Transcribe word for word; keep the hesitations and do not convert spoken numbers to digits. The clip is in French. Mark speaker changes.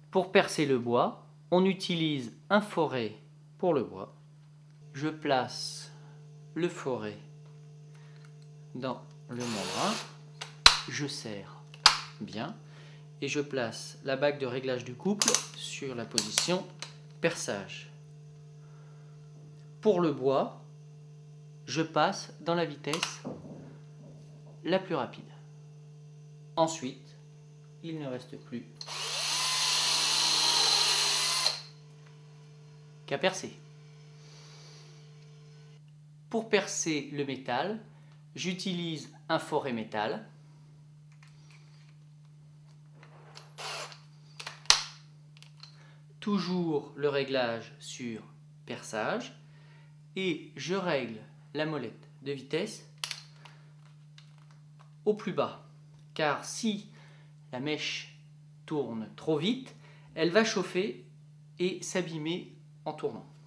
Speaker 1: Pour percer le bois, on utilise un forêt pour le bois. Je place le forêt dans le membrane, je serre bien et je place la bague de réglage du couple sur la position perçage. Pour le bois, je passe dans la vitesse la plus rapide. Ensuite, il ne reste plus qu'à percer. Pour percer le métal, j'utilise un forêt métal. Toujours le réglage sur perçage et je règle la molette de vitesse au plus bas. Car si la mèche tourne trop vite, elle va chauffer et s'abîmer en tournant.